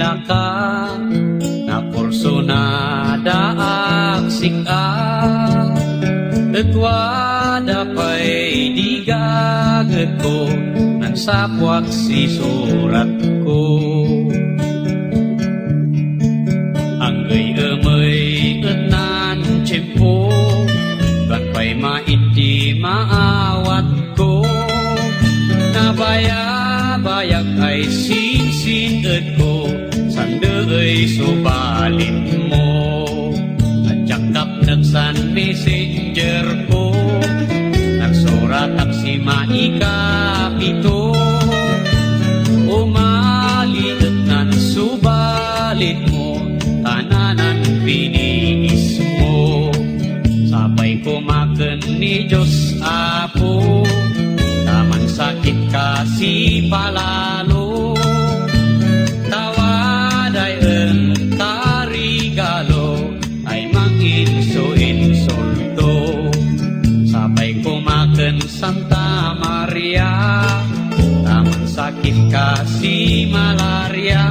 laka na kurso na daag sika etwada pa'y digaget ko nang sapwat si surat ko anggay amay enan cempo kan pa'y maiti maawat ko nabaya-bayak ay sin-sin ko sande'y subalit mo nagcakap nagsan messenger ko nagsurat ak si maikapito umaliit nan subalit mo tananan piniis mo sabay kumaken ni Diyos Apo taman sakit kasi palalo tawaday en karigalo ay manginso-insolto sabay kumaken Santa Maria taman sakit kasi malaria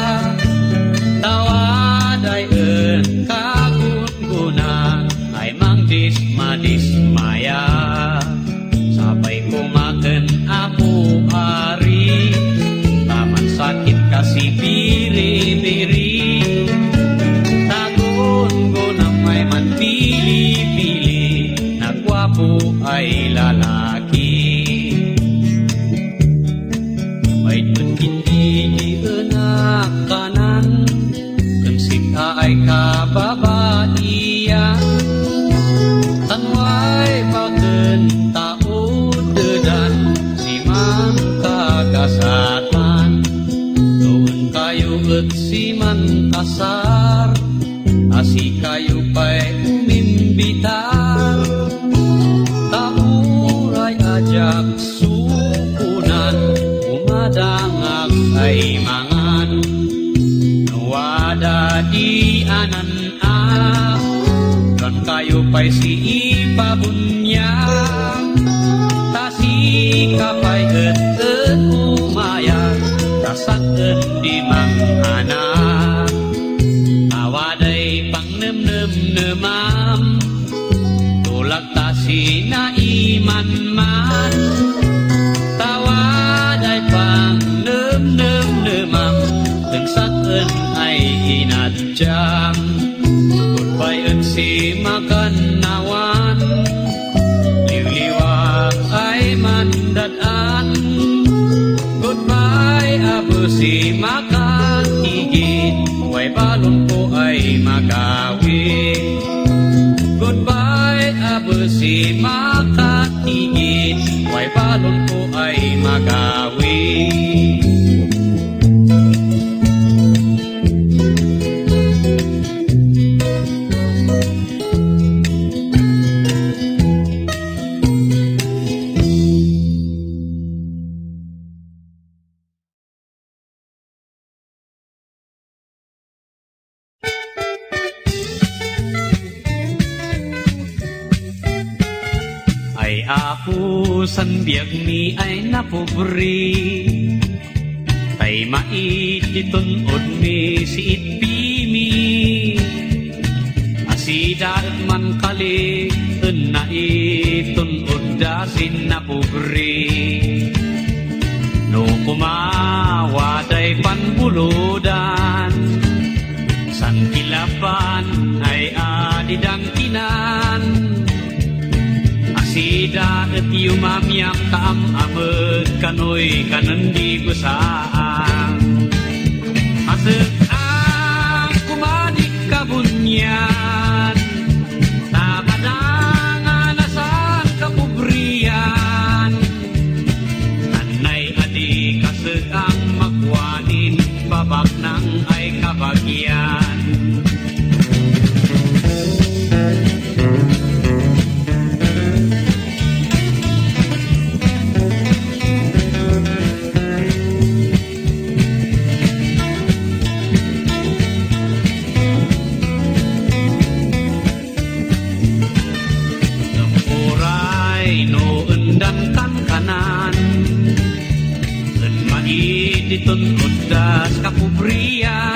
tawaday en kagungunan ay mangdisma-dismaya sabay kumaken Apo Ari taman sakit kasi biri-biri tagun-gunang may manpili-pili nagwapo ay lalaki may hindi enak kanan kensika ay kababaian tanway bagen taod dedan si man kagasatan doon kayo at si man kasar asi kayo pa'y umimbitar tauray ajak sukunan umadangag ay mangan nawada di anan kan kayo pa'y si ipabunyag tasi kapay et umayan tasaken di manghana awaday pang nem-nem-nemam tulak tasi na iman-man tawaday pang nem-nem-nemam tengsaken ay inadyam goodbye et si makannawan liwliwak ay mandadan goodbye abo si makatigit way balon ko ay magawin goodbye abo si makatigit way balon ko ay magawin Apo san biag mi ay napobri tay maititon od mi si itpimi asida et man kali na iton od dasin napobri no kumawaday panbuludan san kilapan ay adidang kinan sida et yumamyam kaam-amet kanoy kanendi besaang asek ang kumadik kabunyan tabadangan asan kapubrian anay adik asek ang makwanin babak nang ay kabagyan Ditun udas kapubrian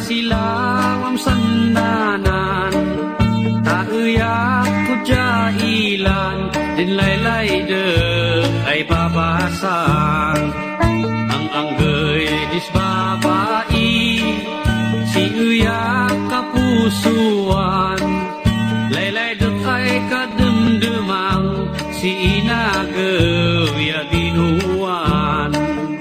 silawam sandanan, tauyak kujailan, din laylay de ay babasang, ang anggay disbabai, si uyak kapusuan, laylay de ay kademdemang, si inagaw ya binuan.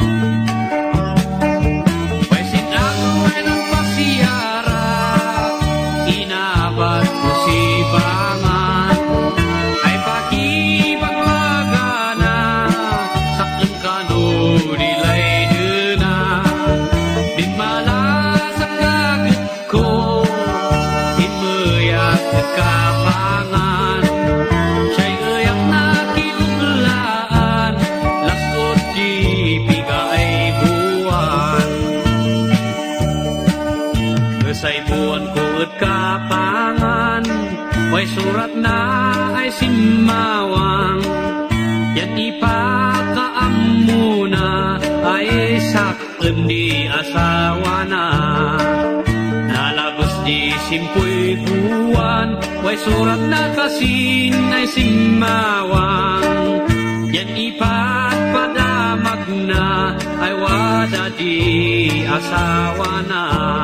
Kapangan, way surat na ay simawang, yan ipakaam na ay sakten di asawa na. Nalabas di simpuy buwan, way surat na kasin ay simawang, yan ipagpadamag na ay wada di asawa na.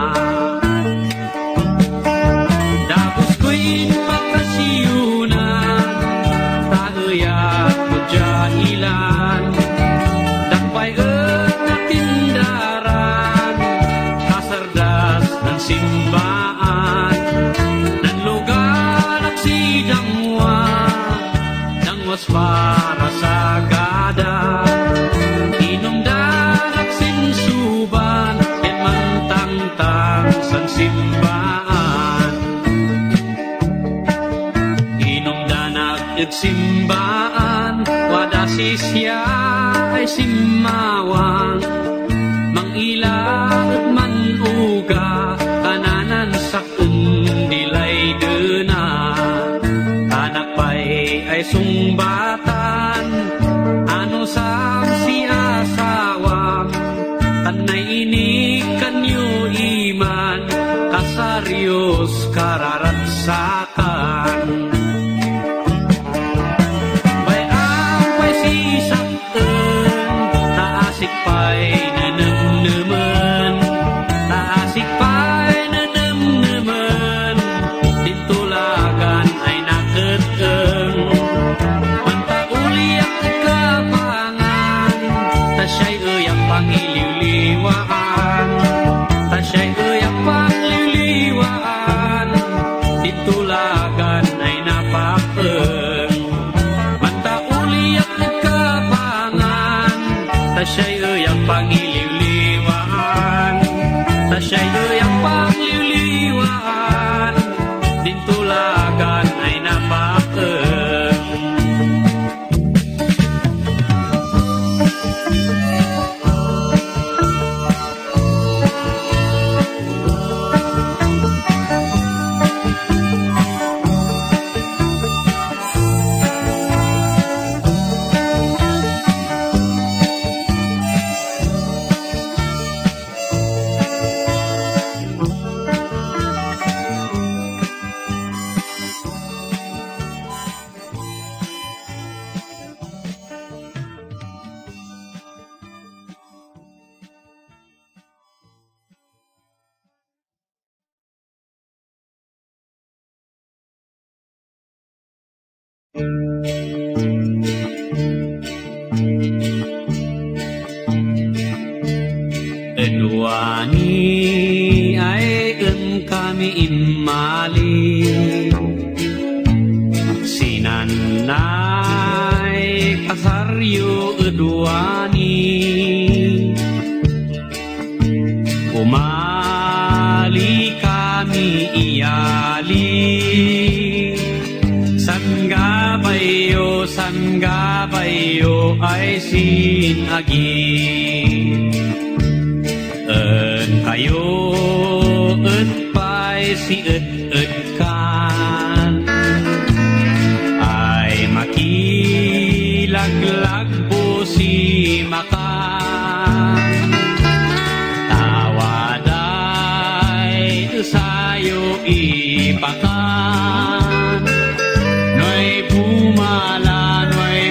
Pagkasiyunan, tahuyak kujailan, dakpay na tindaran, kasardas ng simbaan, ng lugar at sidangwa, dangwas para sa gada, inumdan at sinsuban, yan mantang-tang sang simbaan. Simbaan, wada sisya ay simawang, mangilaot manuga, kananan sakun dilay dena, anak pay ay sungbatan, ano sa siasawang, tanay ini kanyo iman, kasaryos kararatsakan. Tasya'y ang pangiliwliwaan, tasya'y ang pangliliwaan, dintulagan ay napakan. Edwani ay kami imali, sinanay kasaryo edwani, umali kami iyali, sanggabayo ay sinagi. Kayo pa'y si kan, ay makilaglag po si makan, tawaday pakan. Noy pumala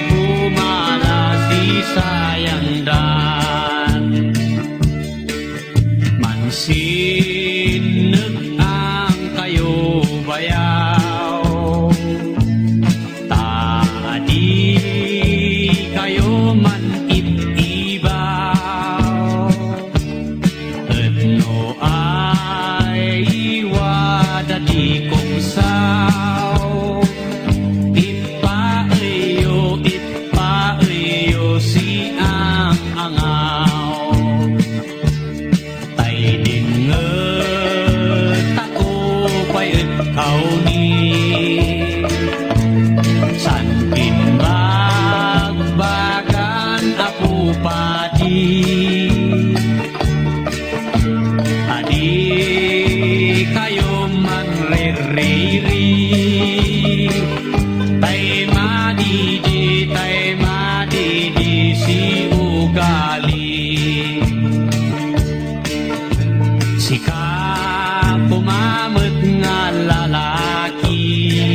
si sayang dan. Mansinag ang kayo bayaw. Tadi kayo man itibaw. Etno ay iwada di kong saw. Ipa iyo si ang angaw. Tay dinget ako pa'y ikaw ni. San pinbagbagan ako padi. Adi kayo man ririri. Tay madidi si ugali. Sika pumamet nga lalaki.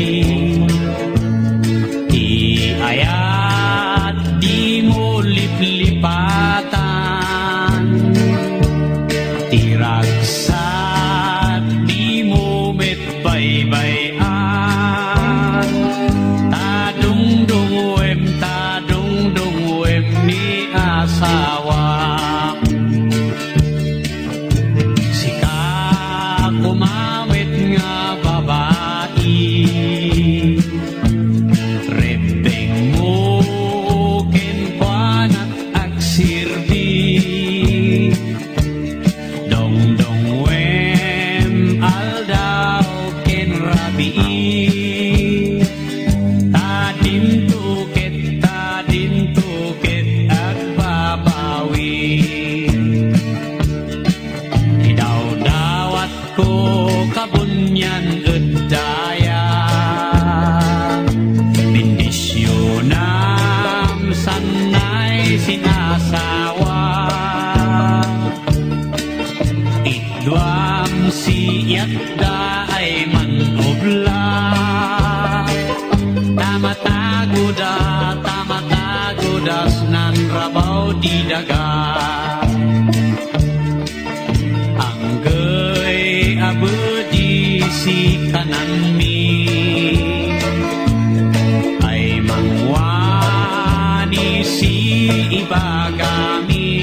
Iayat di mo liplipatan. Tiragsat di mo metbaybayan. Tadungdung wem ni asawa. Sika kumawit nga babae. Repeng mo kenpanat agsirdi. Dongdong wem aldaw ken rabi. Tadin tuket agbabawi. Idawdawat ko kabunyan edaya. Bendisyonam sanay sinasawa. Idwam siyak da ay manobla. Tamatagudas nan rabaw di daga. Anggay abadi si kanan mi. Ay mangwani si ibagami.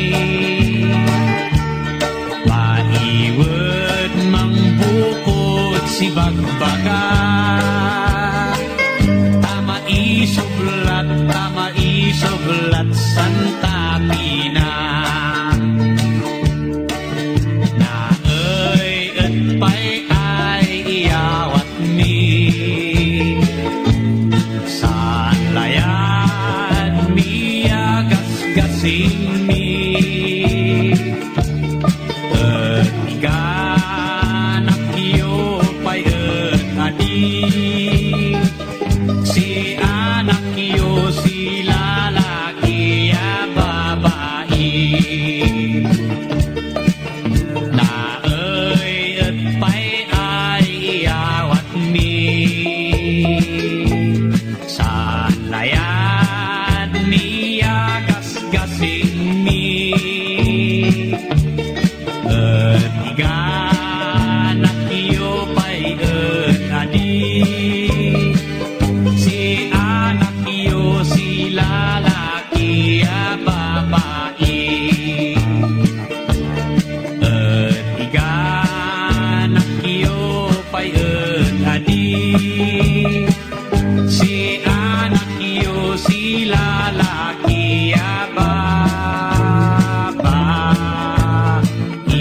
Paiwet mangbukod si bagbaga. Tama isoblat Santa Pina. Naay etpay ay iyawat mi. Saan layad mi agasgasing mi. Etiganak iyo pay etadi. Si anak iyo si lalaki ya babae. Naay etpay ay iyawat mi. Saan layad mi agasgasing mi. Etiganak iyo pay etadi. Si anak iyo si lalaki ya babae. Etiganak iyo pay etadi. Si anak iyo si lalaki ya babae.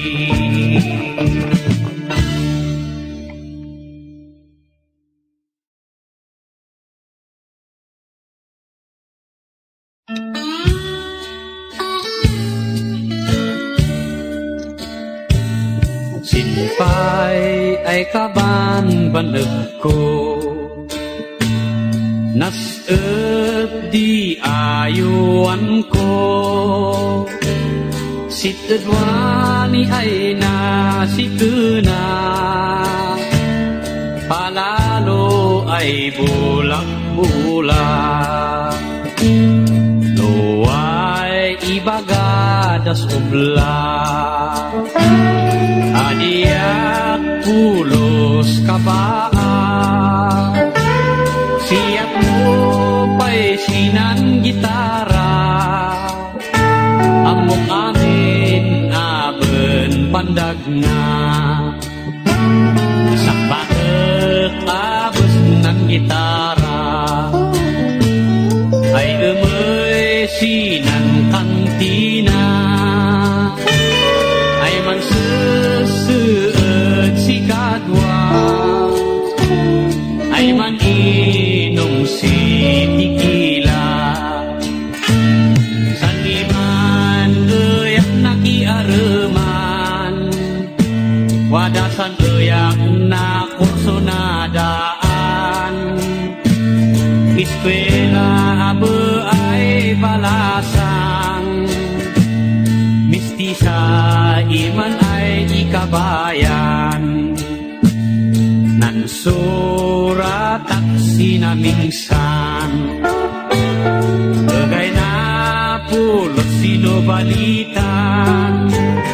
Sinpay ay kaban baneg ko. Nas'et di ayuan ko. Sitedwani ay na sitena. ay bulak-bulak. Luway ibagadas ublak, adiak pulos kabaa. Siyak mo pa'y sinan gitara, amok amin aben pandag na. Sakbaek abes ng gitara, ay umay sinan kantina. Ay man susuot si kadwa, ay man inom si tikila. Saniman uyak nakiareman, wadasan uyak na kurso na daan. Eskwela abe ay balasang, mistisa iman ay ikabayan. Nan surat at sinamingsan, bagay na pulot sino balitan.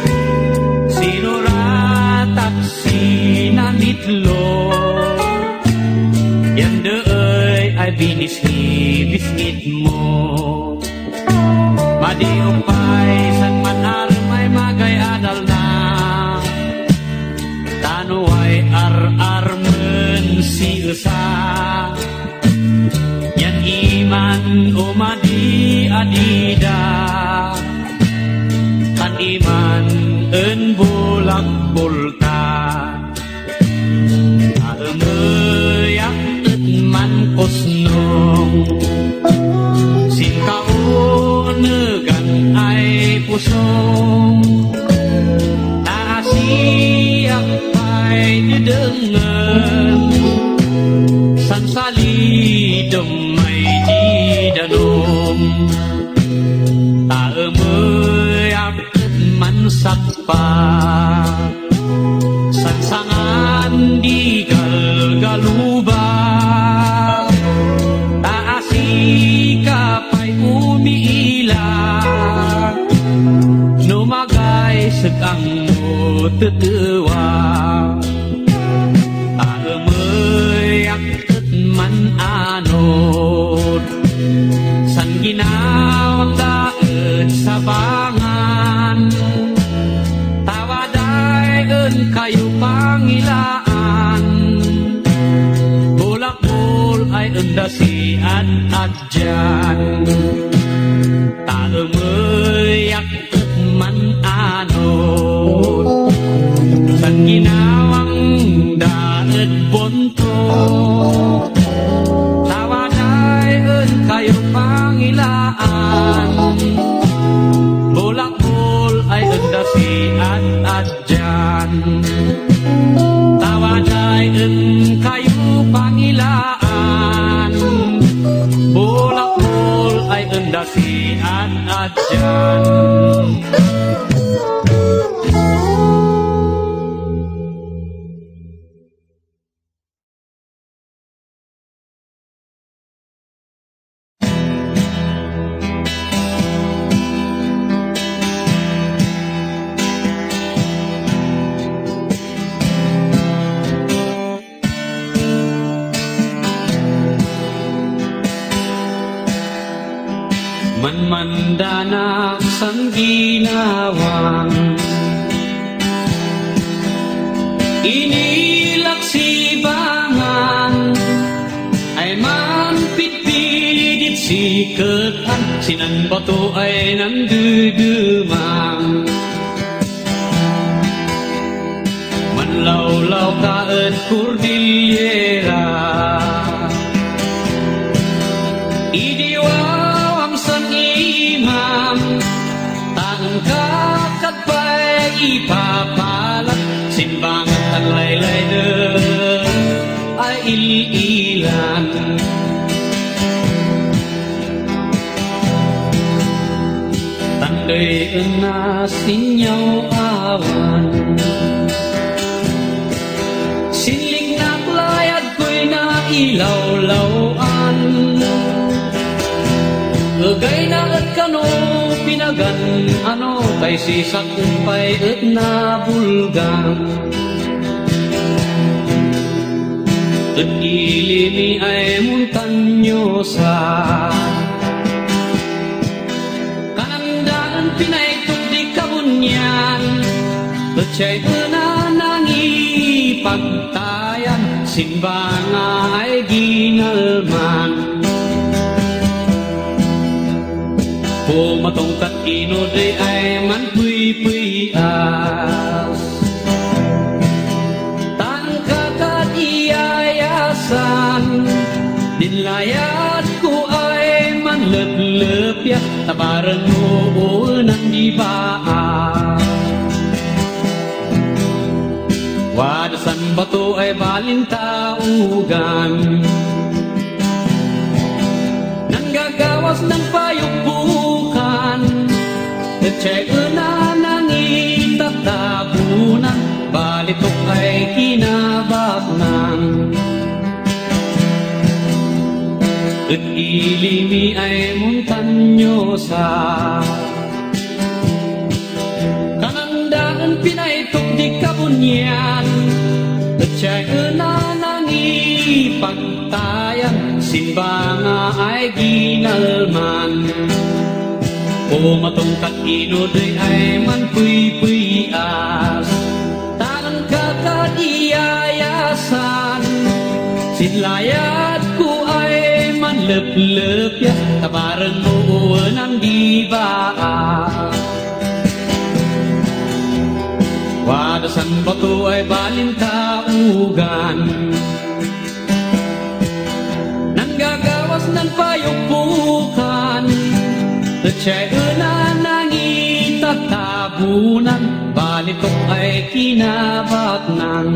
Sinurat at sinanitlo, yan do'y ay binis-bisnit mo. Madiupay san man armay magay adal na, tano ay ar-armen si usa. Yan iman umadi adida, kan iman en bulak bulta. Aemeyak et man kosnong, sinkao negan ay pusong. Taasiyak pa'y didengen, sansali demay di danom. Taemeyak et man sakpa, sansangan di galgaluba. Taasika pa'y umiila, numagay sekang mo tetewa. Aemeyak et man anod, san ginawang daet sabangan. Tawadayon kayo pangilaan, bulak-bul ay undasi at dyan. Taemeyak et man anod, san ginawang daet bonto. Tawadayon kayo pangilaan, bulak-bul ay undasi at dyan. Tawadayon kayo pangilaan, bulak-bul ay undasi at dyan. Manmandanak sang ginawang, inilaksibangan, ay man pitpidit siketan, sinan bato ay nandudumang. Manlawlaw ka at Cordillera, kakatpay ipapalat, simbangan ang laylay na ay ililan. Tanday na sinyaw awan, sinling na layad ko'y na ilawlawan. Agay na at kano pinagan ano kay sisak umpay at nabulgan. At ilimi ay montanyosa, kanandaan pinaitok di kabunyan. At siya'y nanangipagtayan, simbanga ay ginalman. Pumatongkat inode ay manpuy-puyas, tangkakat iyayasan. Dinlayat ko ay manlep-lepya, tabaran mo ng dibaan. Wadasan bato ay balintaugan, nanggagawas ng payukbukan. At siya'y nanangitatabunan, balitok ay kinabaknan. At ilimi ay montanyosa, kanandaan pinaitok di kabunyan. At siya'y nanangipagtayan, simbanga ay ginalman. Pumatongkat inodoy ay manpuy-puyas, tangkakat iyayasan. Sinlayat ko ay manlep-lepya, tabaran mo ng dibaan. Wadasan bato ay balintaugan, nanggagawas ng payukbukan. At siya'y nanangitatabunan, balitok ay kinabaknan.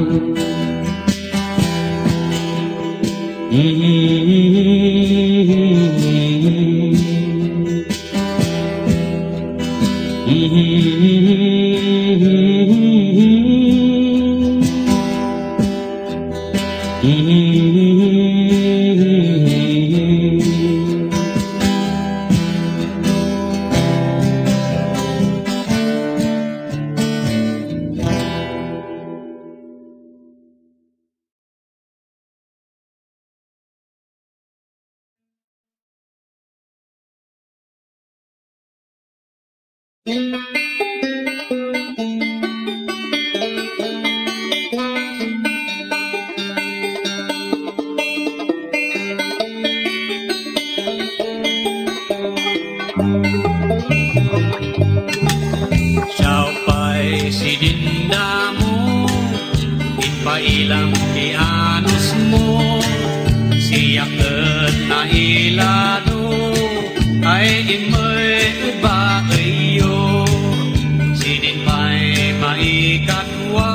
Siya si dinda mo, ipailang kianos mo, siya ket na ilado ay imoy ba iyo. Sidin pa'y maikatwa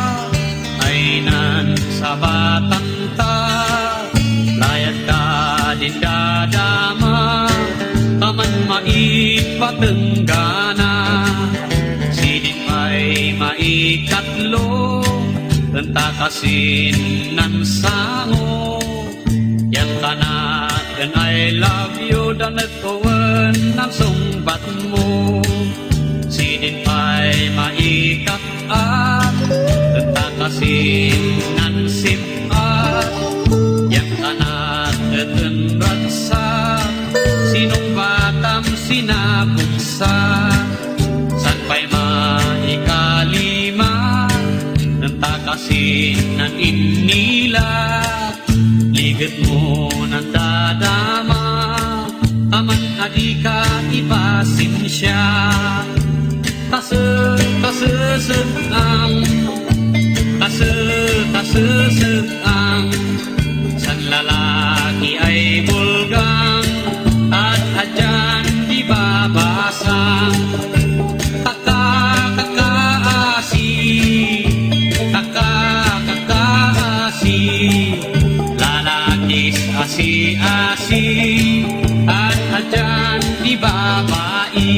ay nan sa batanta, layat ka din dadama, taman maipatenggana. Sidin pa'y maikatlo, tenta kasin nan sango, yang kanak and I love you dan nagkawan ng sumbat mo. Sidin pa'y maikat at tentakasin ng sipat, yang kanak at enratsa, sinong batam sinabuksa. San pa'y maikalima, tentakasin ng inilat, ligat mo ng dadama, aman adika ipasin siya. Kasesek-ang san lalaki ay bulgang at adyan di babasang. Kakaasi, lalakis asi-asi at adyan di babae.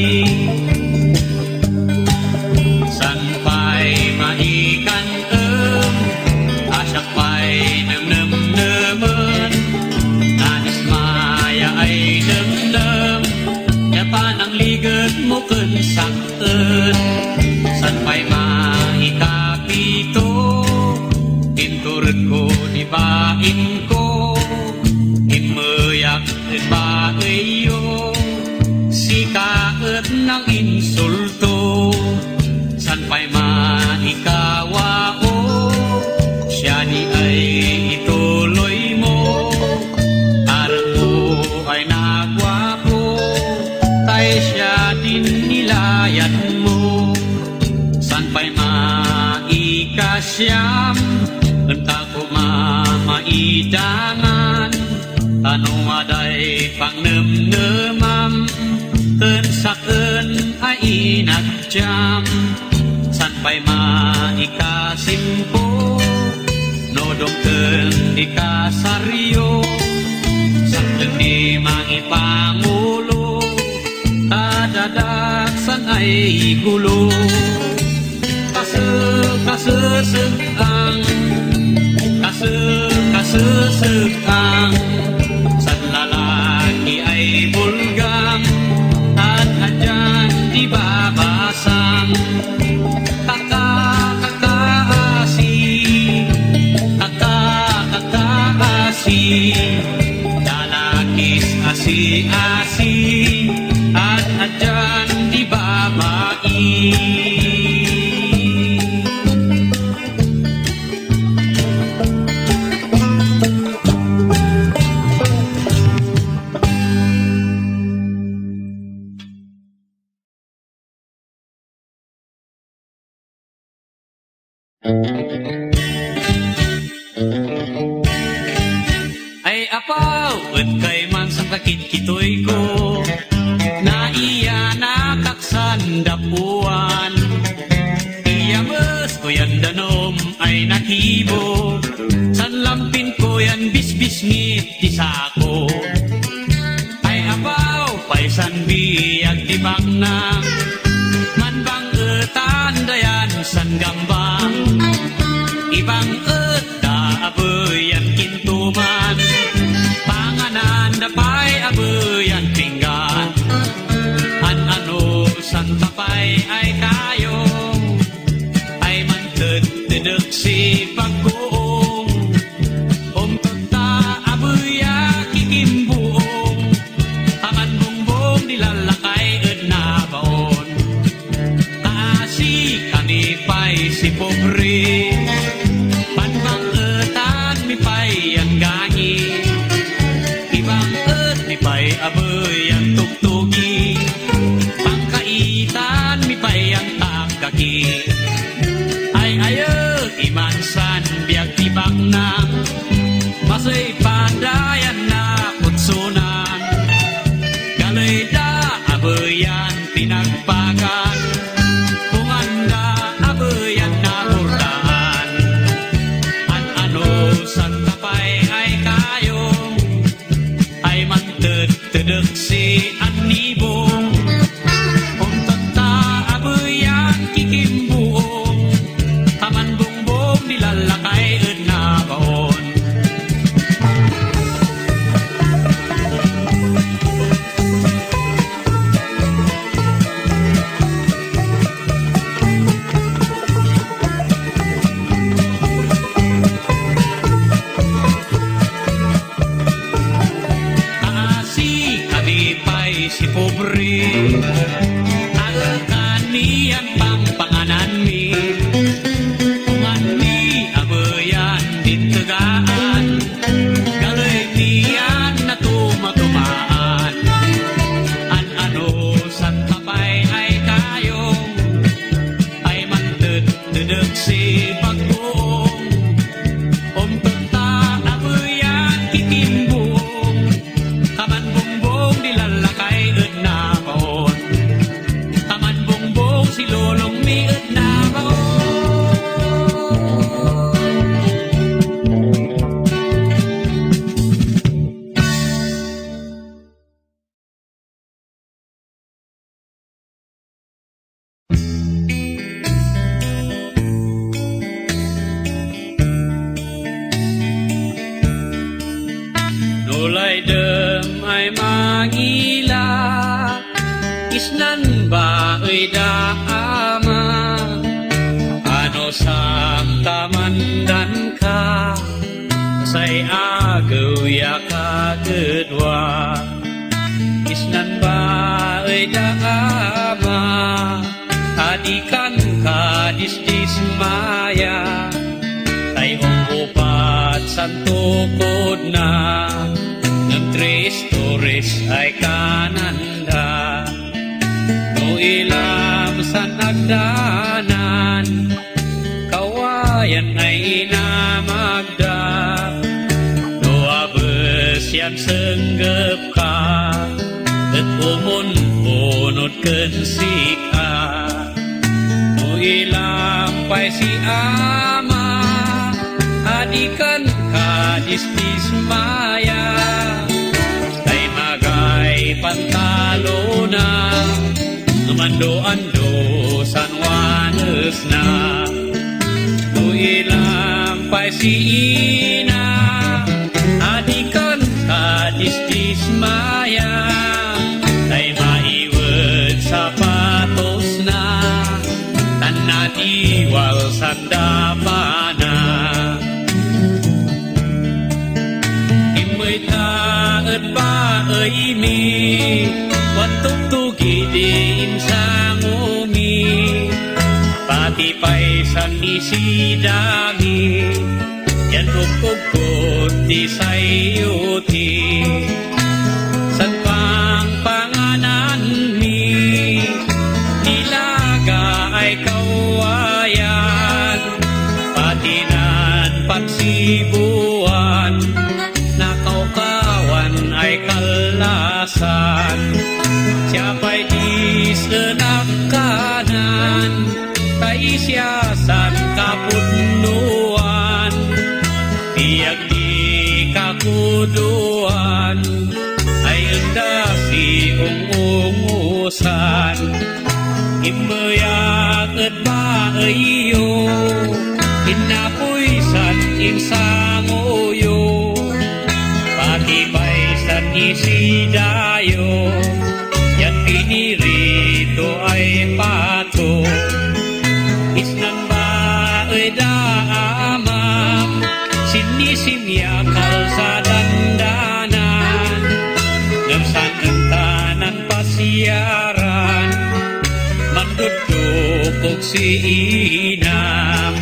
San pa'y maikan asyak pa'y bain ko imeyak baeyo si kaet ng insulto sanpay maikawao siya di ay ituloy mo aral mo ay nagwapo tay siya din nilayat mo sanpay maikasyam entah ko mamaidangan tanong aday pangnem-nemam kensaken ay inagjam sanpay maikasimpo nodongken di kasaryo sakten di maipangulo kadadaksan ay gulo kaseseang kaseseang san lalaki ay bulgang at adyan di babasang kakakaasi lalakis asi-asi at adyan di babai. Ay apaw, at kay man sa kakit-kitoy ko na iya nakaksan dapuan iya mas ko yan danom ay nakibo san lampin ko yan bisbisnit di sako ay apaw, paisan biyag di baknang man bang etan dayan san gambang ibang eta abeyan kintuman panganan dapay abeyan pinggan ano san tapay ay kayo ay manted dedek si pagkuong umta abeya kikimbuong taman bungbong dilalakay edna baon taasi kami pay si pobre pay abeyan tuktugi pangkaitan mi pay ang takaki ay ayo imansan biag tibak nang masay pandayan na kutsunan galay da abeyan pinagpagan kumanda abeyan na hurtaan ano san tapay ay kayo ay manted tedek si anibong om tata abeyan kikimbuong taman bungbong dilalakay edna baon si pobre alakan niyan pangpanganan mi ungan mi abeyan ditegaan galay niyan na tumatumaan ano san tapay ay kayo ay manted dedek si pagbuong om tata abeyan kikimbuong taman bungbong dilalakay edna baon taman bungbong si lolong mi edna baon nulay dem ay mangila isnan ba ay daama ano sang tamandan ka say ay daama, adikan ka disdismaya, tayong upat santukod na, ng tres torres ay kananda. No ilam sa nagdanan, kawayan ay inamagda. No abes yan senggep ka, at umun-unod kensika. No ilam pa'y si ama, adikan ka disdismaya, tay magay pantalo na, mando-ando San Juanes na. No ilam pa'y si ina, adikan ka disdismaya, tay maiwed sapatos na, tan nadiwal sandapana. Imoy taet baey mi, watuk tugidin sang umi, pati pa'y sang isidami, yan ukukot di sayuti. Sa pang panganan mi, nilaga ay kawayan, pati nan pagsibuan, nakaukawan ay kalasan. Siya pa'y di senak kanan, kay siyasan kaputnuan, biyag di kakuduan, ay endasi ungungusan. Imbeyak et baeyo, inapuisan insangoyo, pati paisan isidayo, yan pinirito ay pato. Isnan bae daamam, sinisimyakal sa dandanan, ngam sa tanan pasiaran, mandudukog si inam.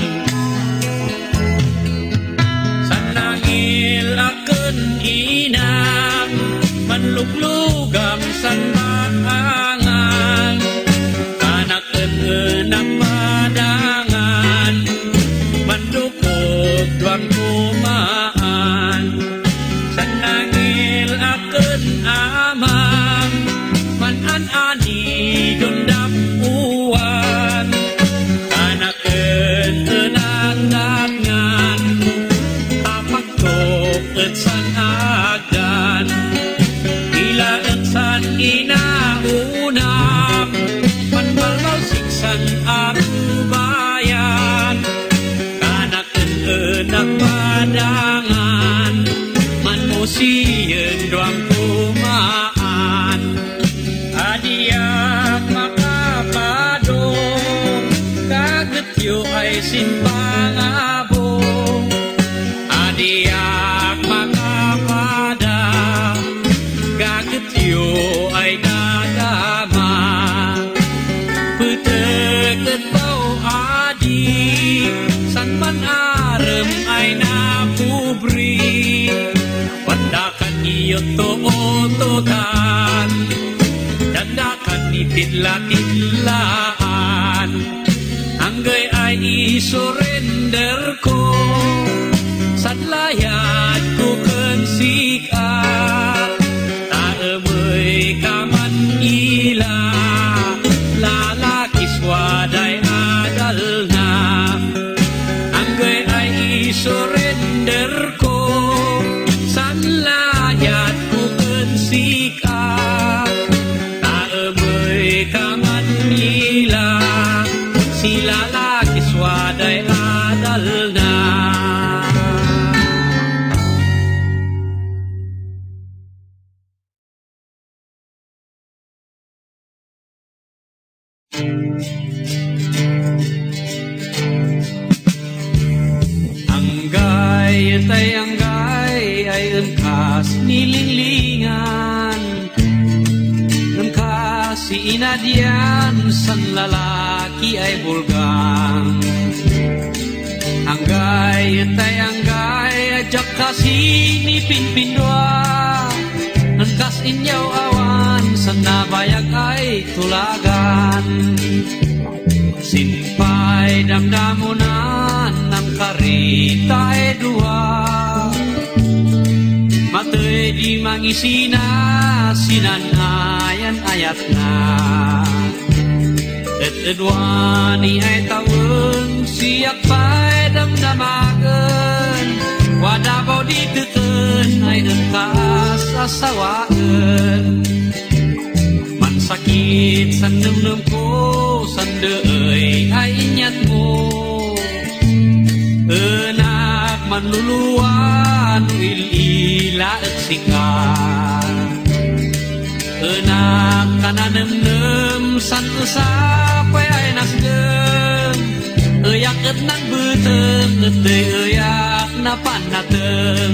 Sanangil aken inam, manluglugam san maangan, anak enak padangan, mandukog duang kumaan. Sanangil aken amam, manan-ani dondam uwan, anak enak nagngan, tapaktok et san agdan, ila et san inaunam, manbalaw siksan arubayan, anak enak padangan, manmusiyen doang kumaan. Adiak makapadong, kagetyo ay sinpangabong. Adiak makapada, kagetyo ay dadama. Peteket bau adi, san man arem ay napubri. Wandakan iyot to-ototan, dandakan itidla-tidlaan, anggay ay isurrender ko, sadlayat ko kensika, taemay kaman ila, lalaki swaday adal na, anggay ay isurrender ko, sadlayat ko kensika, kaman nila, si lalaki swaday adal na. Anggay tay anggay ay engkas nilinglingan, engkas si adian san lalaki ay bulgang. Anggay tay anggay ajak kasini pinpindwa. Nangkas inyaw awan san nabayag ay tulagan. Sinpay damdamunan ng karita ay dua. Matay di mangisina sinanayan ayat na. Edwani ay tawon siyak pa'y damdamagan. Wadabaw di teken ay engkas asawaan. Mansakit san nem ko san deui ay inyat mo. Enak manluluan il-ila at sika. Enak kananem-nem san usapay ay nasdem. Eyak et nang beteng et eyak na panatem.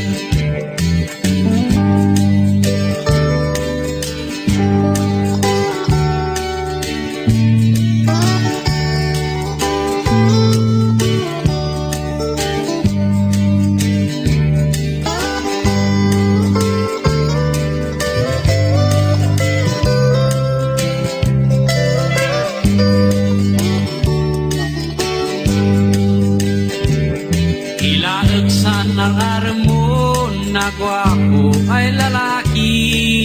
Nararamon na gwapo ay lalaki.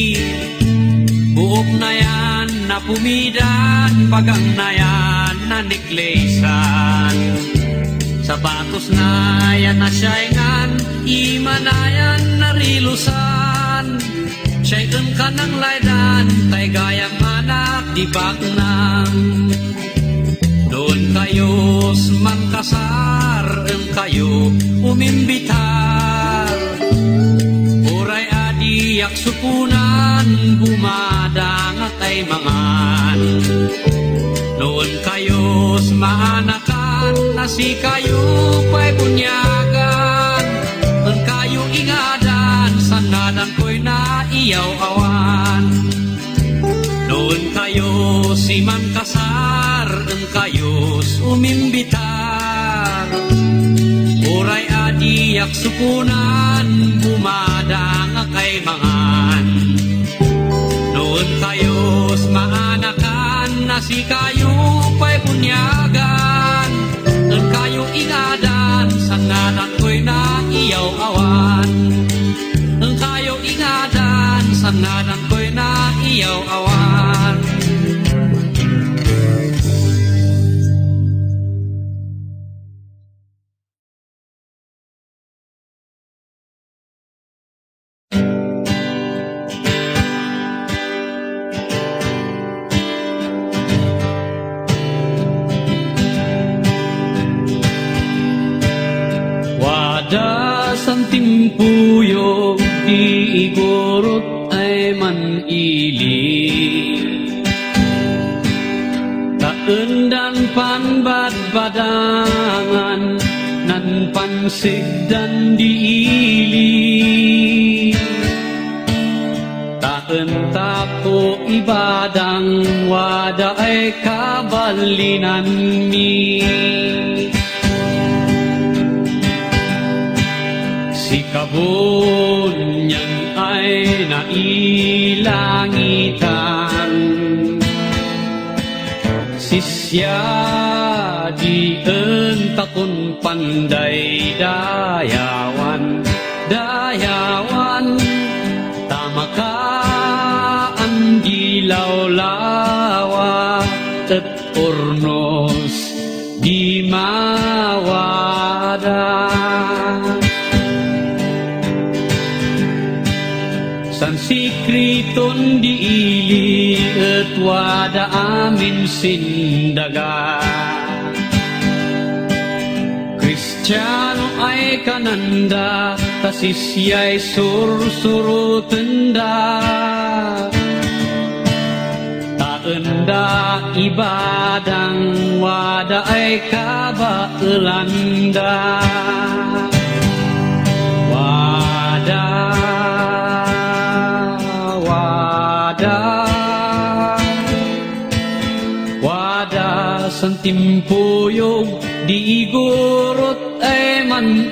Buok na yan na pumidan, pagang na yan na neklesan. Sapatos na yan na syaingan, ima na yan na rilusan. Siya'y ka ng laydan, tay gayang anak di baknang. Doon kayo mangkasar, kayo umimbitar. Uray adiyak supunan, bumadang at ay mangan. Noon kayo maanakan, nasi kayo pa'y bunyagan. Ang kayo ingadan, sanadan ko'y naiyaw awan. Noon kayo si mangkasar, ang kayo umimbitar. Uray adiyak supunan, bumadang kay mangan. Noon kayos maanakan, nasi kayo pa'y bunyagan. Ang kayo ingadan, sanganan ko'y naiyaw awan. Ang kayo ingadan, sanganan ko'y naiyaw awan. Dasan timpuyog di igorot ay manili. Taendan panbadbadangan nan pansigdan diili. Taen tako ibadang wada ay kabalinan mi. Si kabon niyan ay nailangitan. Sisya di entakon panday dayawan. Dayawan tamakaan dilawlawa at ornos di mawada. San sikriton diili et wada amin sindaga. Kristiyano ay kananda, tasisya'y sursurutenda. Taenda ibadang wada ay kabaelanda. Wada timpuyog di igurot ay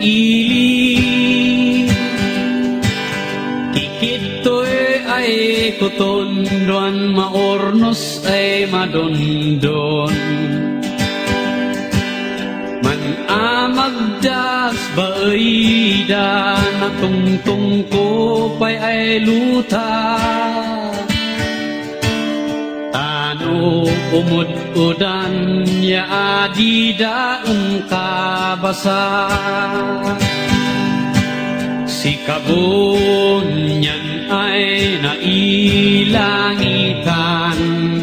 manili. Kikitoy ay kutondon maornos ay madondon. Man amagdas baida na tungtung ko pa'y ay luta. Tano umud-udan ya adida kabasa. Si kabunyan ay nailangitan.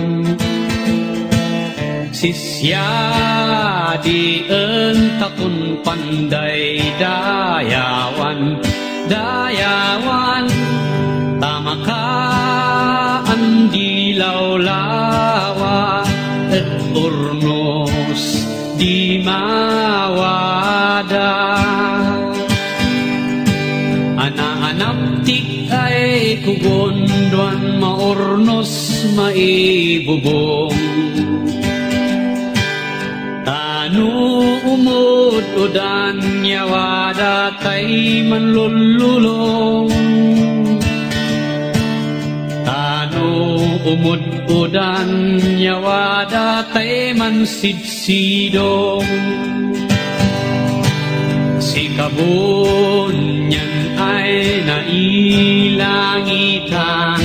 Sisya di entakun pandai dayawan, dayawan tamakaan di laulawa et urnos di mawada. Ana-anaptik ay kugondwan maurnos maibubong. Umud-udan yawada tay manlululong. Tano umud-udan yawada tay mansidsidong. Si kabunyan ay nailangitan.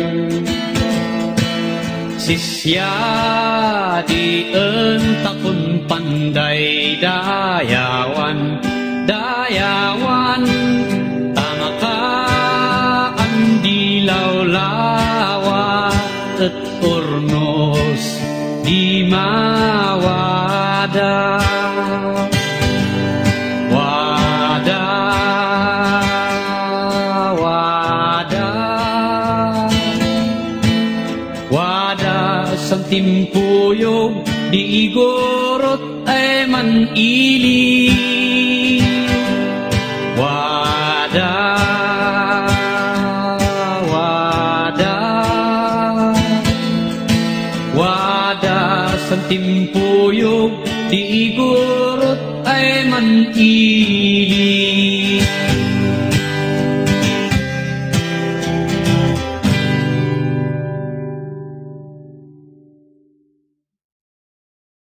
Sisya di entakun pandai dayawan, dayawan tamakaan di laulawa et urnos di mawada. Wada, wada, wada sang timpuyog di igorot ay manili. Wada, wada, wada sang timpuyog di igorot ay manili.